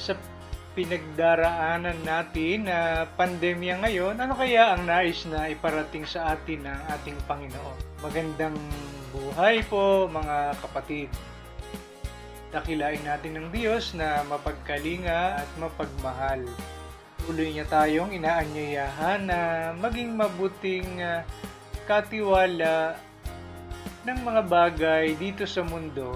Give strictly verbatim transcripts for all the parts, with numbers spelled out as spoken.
Sa pinagdaraanan natin na pandemya ngayon, ano kaya ang nais na iparating sa atin ng ating Panginoon? Magandang buhay po mga kapatid. Dakilain natin ng Diyos na mapagkalinga at mapagmahal. Tuloy niya tayong inaanyayahan na maging mabuting uh, katiwala ng mga bagay dito sa mundo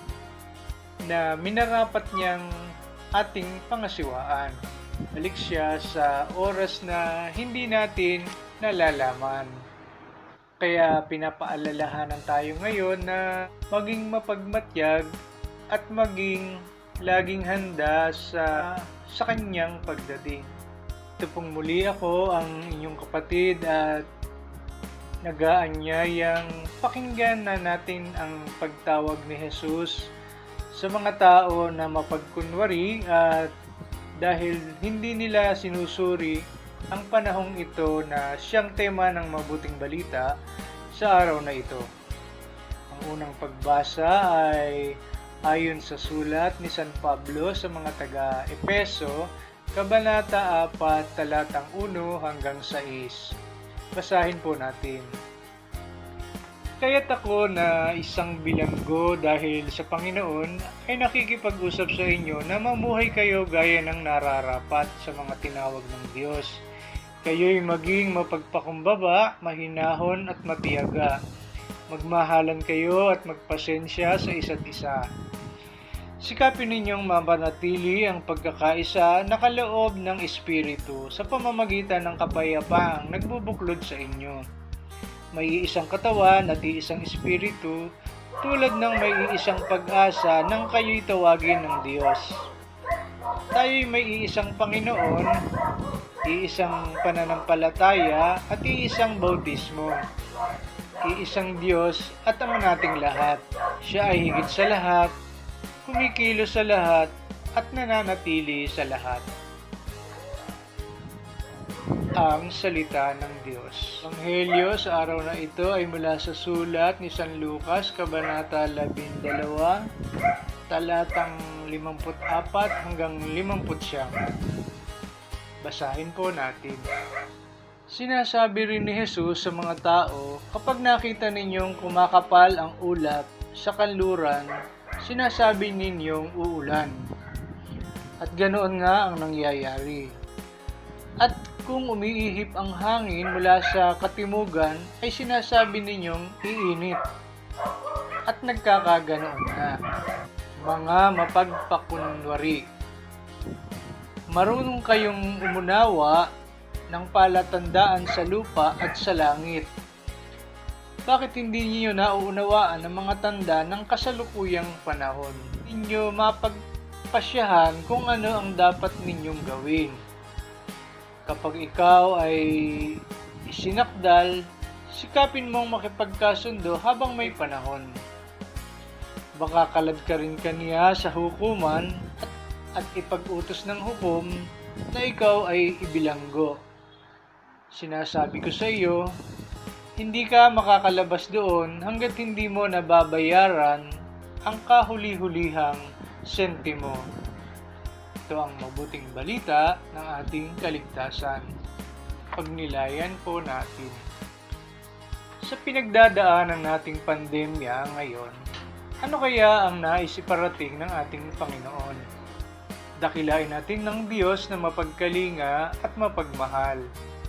na minarapat niyang ating pangasiwaan. Balik siya sa oras na hindi natin nalalaman. Kaya pinapaalalahanan tayo ngayon na maging mapagmatyag at maging laging handa sa, sa kanyang pagdating. Ito pong muli ako, ang inyong kapatid at nag-aanyayang pakinggan na natin ang pagtawag ni Jesus sa mga tao na mapagkunwari at dahil hindi nila sinusuri ang panahong ito na siyang tema ng mabuting balita sa araw na ito. Ang unang pagbasa ay ayon sa sulat ni San Pablo sa mga taga-Epeso, Kabanata apat, talatang one hanggang sais. Basahin po natin. Kaya't ako na isang bilanggo dahil sa Panginoon ay nakikipag-usap sa inyo na mamuhay kayo gaya ng nararapat sa mga tinawag ng Diyos. Kayo'y maging mapagpakumbaba, mahinahon at matiyaga. Magmahalan kayo at magpasensya sa isa't isa. Sikapin ninyong mapanatili ang pagkakaisa na kaloob ng Espiritu sa pamamagitan ng kapayapaang nagbubuklod sa inyo. May iisang katawan at iisang espiritu, tulad ng may iisang pag-asa nang kayo'y tawagin ng Diyos. Tayo'y may iisang Panginoon, iisang pananampalataya at iisang bautismo. Iisang Diyos at Ama nating lahat. Siya ay higit sa lahat, kumikilos sa lahat at nananatili sa lahat. Ang salita ng Diyos. Ang Anghelyo sa araw na ito ay mula sa sulat ni San Lucas, Kabanata labindalawa, talatang limamput apat hanggang limamput siyam. Basahin po natin. Sinasabi rin ni Jesus sa mga tao, kapag nakita ninyong kumakapal ang ulap sa kanluran, sinasabi ninyong uulan. At ganoon nga ang nangyayari. At kung umiihip ang hangin mula sa katimugan, ay sinasabi ninyong iinit. At nagkakaganoon na. Mga mapagpakunwari. Marunong kayong umunawa ng palatandaan sa lupa at sa langit. Bakit hindi niyo nauunawaan ang mga tanda ng kasalukuyang panahon? Ninyo mapagpasyahan kung ano ang dapat ninyong gawin. Kapag ikaw ay isinakdal, sikapin mong makipagkasundo habang may panahon. Baka kalad ka rin kaniya sa hukuman at, at ipag-utos ng hukom na ikaw ay ibilanggo. Sinasabi ko sa iyo, hindi ka makakalabas doon hanggat hindi mo nababayaran ang kahuli-hulihang sentimo. Ito ang mabuting balita ng ating kaligtasan. Pagnilayan po natin. Sa pinagdadaanan nating pandemya ngayon, ano kaya ang nais iparating ng ating Panginoon? Dakilain natin ng Diyos na mapagkalinga at mapagmahal.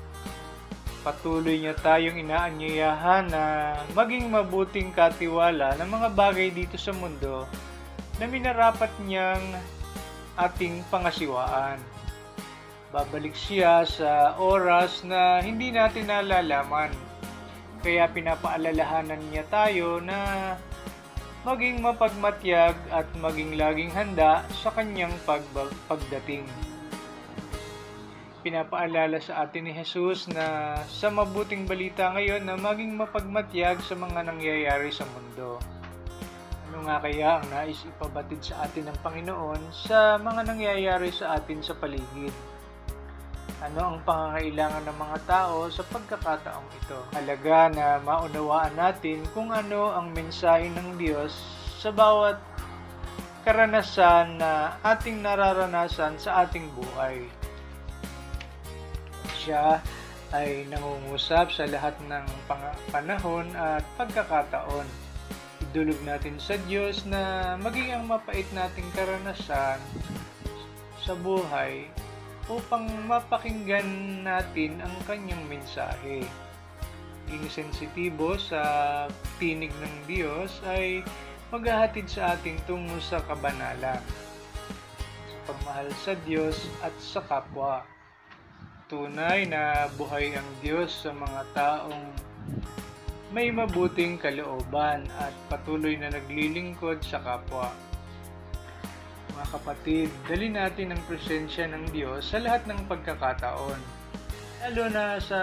Patuloy niya tayong inaanyayahan na maging mabuting katiwala ng mga bagay dito sa mundo na minarapat niyang ating pangasiwaan. Babalik siya sa oras na hindi natin nalalaman. Kaya pinapaalalahanan niya tayo na maging mapagmatyag at maging laging handa sa kanyang pag- pagdating. Pinapaalala sa atin ni Jesus na sa mabuting balita ngayon na maging mapagmatyag sa mga nangyayari sa mundo. Ano nga kaya ang nais ipabatid sa atin ng Panginoon sa mga nangyayari sa atin sa paligid? Ano ang pangangailangan ng mga tao sa pagkakataong ito? Halaga na maunawaan natin kung ano ang mensahe ng Diyos sa bawat karanasan na ating nararanasan sa ating buhay. Siya ay nangungusap sa lahat ng panahon at pagkakataon. Idulog natin sa Diyos na maging ang mapait nating karanasan sa buhay upang mapakinggan natin ang kanyang mensahe. Maging sensitibo sa tinig ng Diyos ay maghahatid sa atin tungo sa kabanalan, sa pagmahal sa Diyos at sa kapwa. Tunay na buhay ang Diyos sa mga taong may mabuting kalooban at patuloy na naglilingkod sa kapwa. Mga kapatid, dali natin ang presensya ng Diyos sa lahat ng pagkakataon, lalo na sa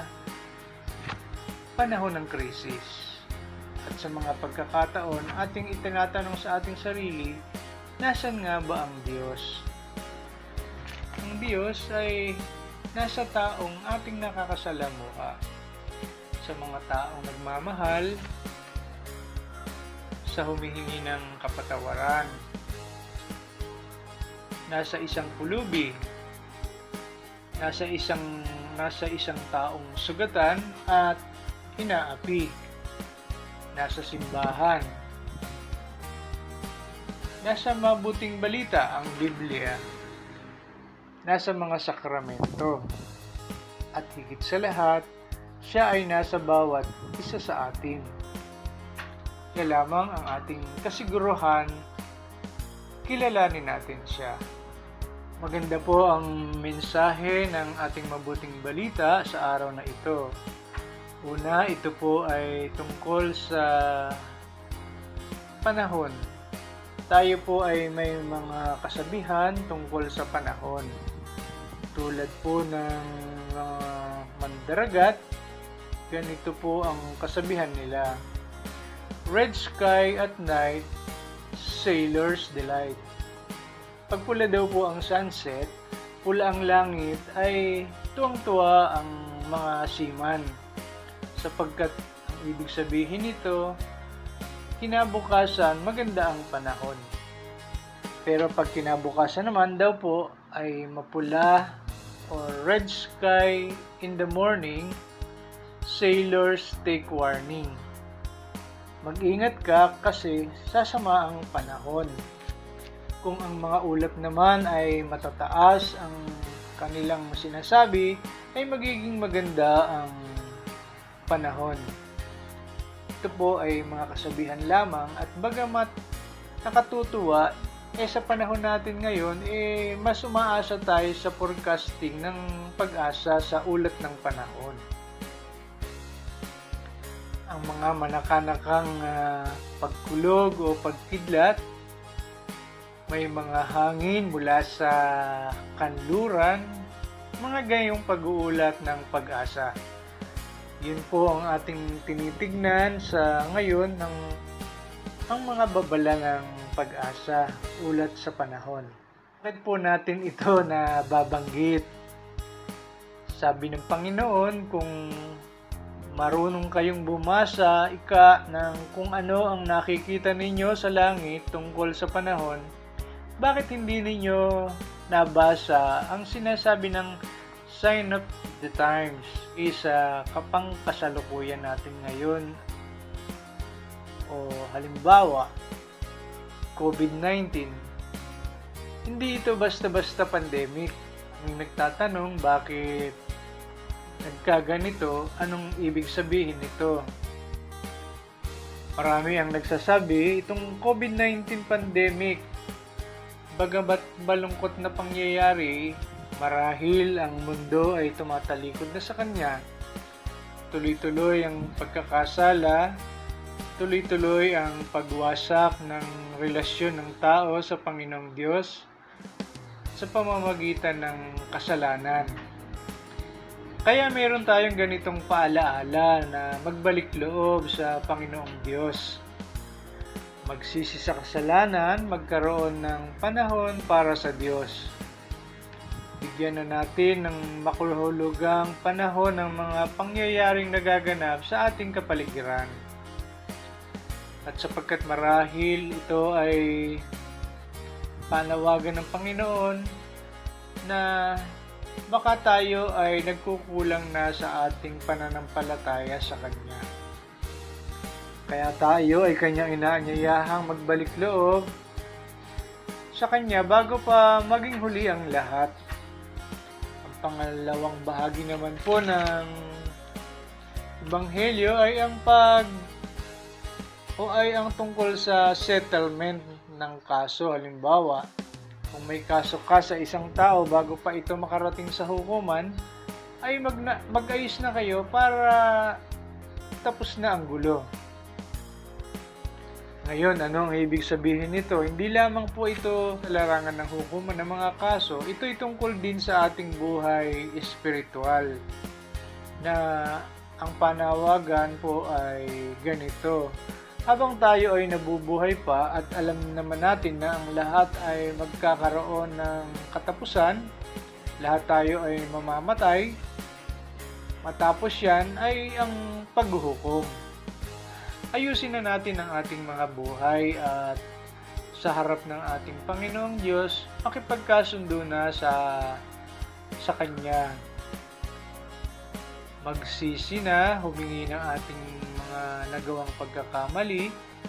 panahon ng krisis. At sa mga pagkakataon, ating itinatanong sa ating sarili, nasan nga ba ang Diyos? Ang Diyos ay nasa taong ating nakakasalamuha, sa mga taong nagmamahal, sa humihingi ng kapatawaran, nasa isang pulubi, nasa isang nasa isang taong sugatan at inaapi, nasa simbahan, nasa mabuting balita ang Biblia, nasa mga sakramento, at higit sa lahat, siya ay nasa bawat isa sa atin. Kaya lamang ang ating kasiguruhan, kilalanin natin siya. Maganda po ang mensahe ng ating mabuting balita sa araw na ito. Una, ito po ay tungkol sa panahon. Tayo po ay may mga kasabihan tungkol sa panahon. Tulad po ng mga mandaragat, ganito po ang kasabihan nila. Red sky at night, sailor's delight. Pag pula daw po ang sunset, pula ang langit, ay tuwang-tuwa ang mga seaman. Sapagkat ang ibig sabihin nito, kinabukasan maganda ang panahon. Pero pag kinabukasan naman daw po ay mapula or red sky in the morning, sailors take warning. Mag-ingat ka kasi sasama ang panahon. Kung ang mga ulap naman ay matataas ang kanilang sinasabi, ay magiging maganda ang panahon. Ito po ay mga kasabihan lamang at bagamat nakatutuwa, eh sa panahon natin ngayon, eh mas umaasa tayo sa forecasting ng pag-asa sa ulat ng panahon. Ang mga manakanakang uh, pagkulog o pagkidlat, may mga hangin mula sa kanluran, mga gayong pag-uulat ng pag-asa. Yun po ang ating tinitignan sa ngayon ng ang mga babala ng pag-asa, ulat sa panahon. Bakit po natin ito na babanggit? Sabi ng Panginoon, kung marunong kayong bumasa, ika, ng kung ano ang nakikita ninyo sa langit tungkol sa panahon, bakit hindi ninyo nabasa ang sinasabi ng sign of the times is uh, kapang kasalukuyan natin ngayon? O halimbawa, covid nineteen. Hindi ito basta-basta pandemic. May nagtatanong bakit nagkaganito, anong ibig sabihin nito? Marami ang nagsasabi, itong covid nineteen pandemic, bagamat malungkot na pangyayari, marahil ang mundo ay tumatalikod na sa kanya. Tuloy-tuloy ang pagkakasala, tuloy-tuloy ang pagwasak ng relasyon ng tao sa Panginoong Diyos sa pamamagitan ng kasalanan. Kaya meron tayong ganitong paalaala na magbalik loob sa Panginoong Diyos. Magsisi sa kasalanan, magkaroon ng panahon para sa Diyos. Bigyan na natin ng makahulugang panahon ng mga pangyayaring nagaganap sa ating kapaligiran. At sapagkat marahil ito ay panawagan ng Panginoon na baka tayo ay nagkukulang na sa ating pananampalataya sa Kanya. Kaya tayo ay Kanyang inaanyayahang magbalik loob sa Kanya bago pa maging huli ang lahat. Ang pangalawang bahagi naman po ng Ebanghelyo ay ang pag o ay ang tungkol sa settlement ng kaso. Halimbawa, kung may kaso ka sa isang tao bago pa ito makarating sa hukuman, ay magna, mag-ayos na kayo para tapos na ang gulo. Ngayon, ano ang ibig sabihin nito? Hindi lamang po ito sa larangan ng hukuman ng mga kaso, ito'y tungkol din sa ating buhay espiritual, na ang panawagan po ay ganito. Habang tayo ay nabubuhay pa at alam naman natin na ang lahat ay magkakaroon ng katapusan, lahat tayo ay mamamatay, matapos yan ay ang paghuhukom. Ayusin na natin ang ating mga buhay at sa harap ng ating Panginoong Diyos, makipagkasundo na sa, sa Kanya. Magsisi na, humingi ng ating mga nagawang pagkakamali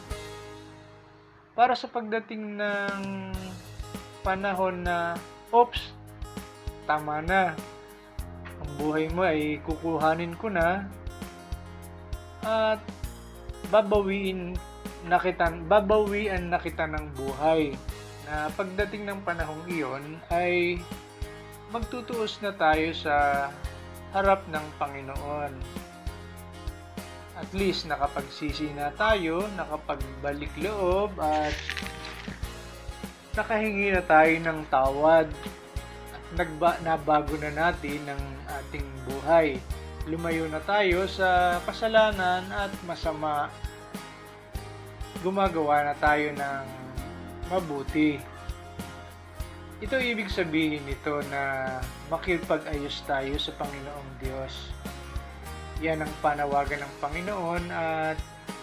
para sa pagdating ng panahon na, oops, tama na, ang buhay mo ay kukuhanin ko na at babawiin na kita, babawian na kita ng buhay, na pagdating ng panahong iyon ay magtutuos na tayo sa harap ng Panginoon. At least nakapagsisi na tayo, nakapagbalik loob at nakahingi na tayo ng tawad at nagba, nabago na natin ang ating buhay. Lumayo na tayo sa kasalanan at masama. Gumagawa na tayo ng mabuti. Ito ibig sabihin nito na makipag-ayos tayo sa Panginoong Diyos. Yan ang panawagan ng Panginoon at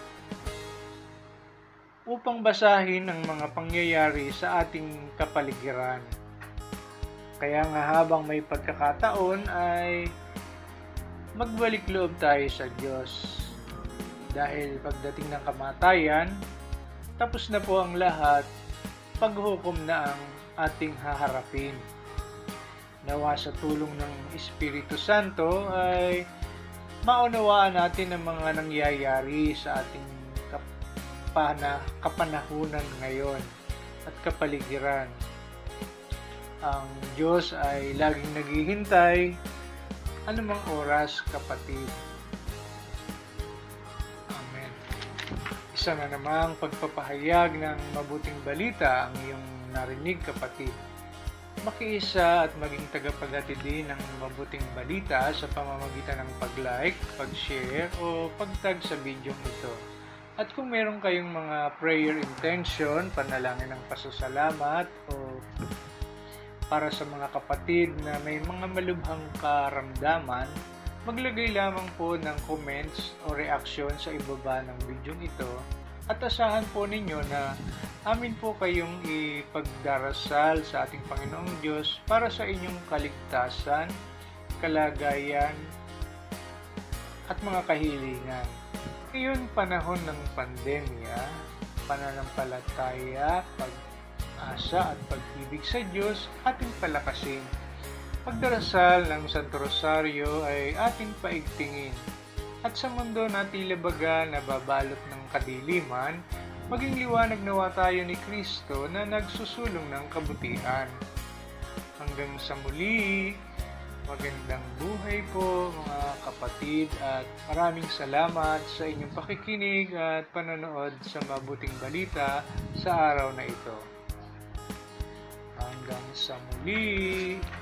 upang basahin ang mga pangyayari sa ating kapaligiran. Kaya nga habang may pagkakataon ay magbalik loob tayo sa Diyos. Dahil pagdating ng kamatayan, tapos na po ang lahat, paghukom na ang ating haharapin. Nawa sa tulong ng Espiritu Santo ay maunawaan natin ang mga nangyayari sa ating kapana, kapanahunan ngayon at kapaligiran. Ang Diyos ay laging naghihintay anumang oras, kapatid. Amen. Isa na namang pagpapahayag ng mabuting balita ang iyong narinig, kapatid. Makiisa at maging tagapaghatid din ng mabuting balita sa pamamagitan ng pag-like, pag-share o pag-tag sa video ito. At kung meron kayong mga prayer intention, panalangin ng pasasalamat o para sa mga kapatid na may mga malubhang karamdaman, maglagay lamang po ng comments o reaction sa ibaba ng video ito at asahan po ninyo na amin po kayong ipagdarasal sa ating Panginoong Diyos para sa inyong kaligtasan, kalagayan, at mga kahilingan. Ngayon panahon ng pandemya, pananampalataya, pag-asa at pag-ibig sa Diyos ating palakasin. Pagdarasal ng Santo Rosario ay ating paigtingin. At sa mundo na tila baga nababalot ng kadiliman, maging liwanag nawa tayo ni Kristo na nagsusulong ng kabutihan. Hanggang sa muli, magandang buhay po mga kapatid at maraming salamat sa inyong pakikinig at panonood sa mabuting balita sa araw na ito. Hanggang sa muli!